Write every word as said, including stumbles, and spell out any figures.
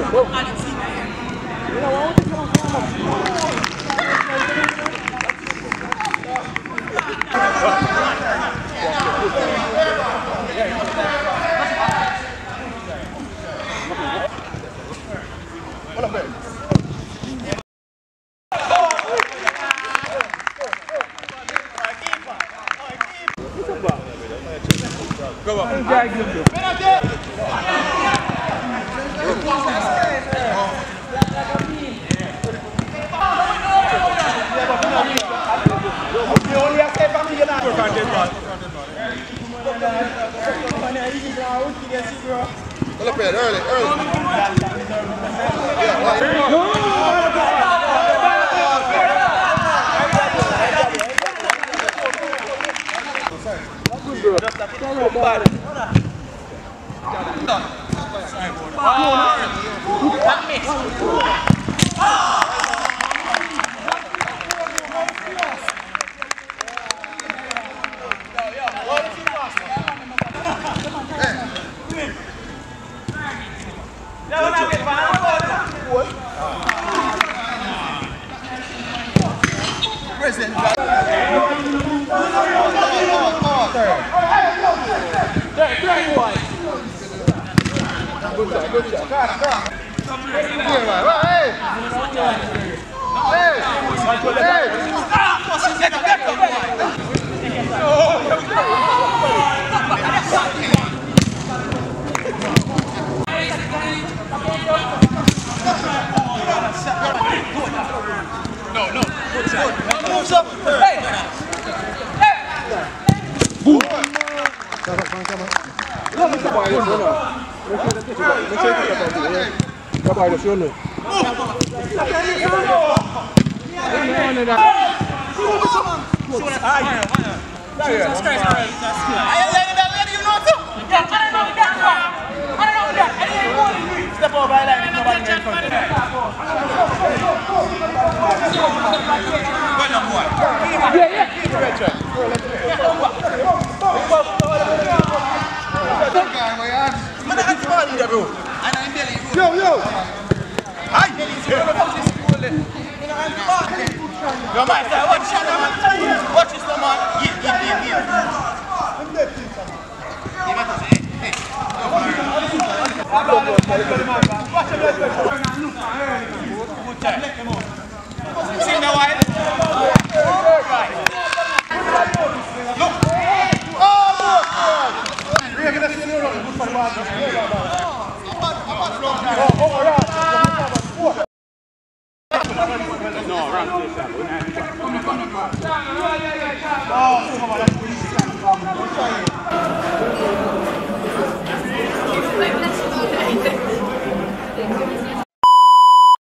Well, up here, early, early. President. Good job, good job. Come on, come on. Hey! No, no. Moves up. Hey! Boom! Step over by line, nobody in front of you. Good enough, boy. Yeah, yeah. Keep it, Richard. Yo, yo. Hi. Yo, man, watch this, watch this, man. Here, here, here, here. I'm dead. Hey, hey. See now, why? Look. Oh, we're going to see you good for the no, wrong. Oh,